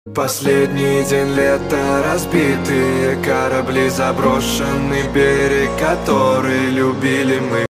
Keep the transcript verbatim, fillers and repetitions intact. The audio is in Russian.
Последний день лета, разбитые корабли, заброшенный берег, который любили мы.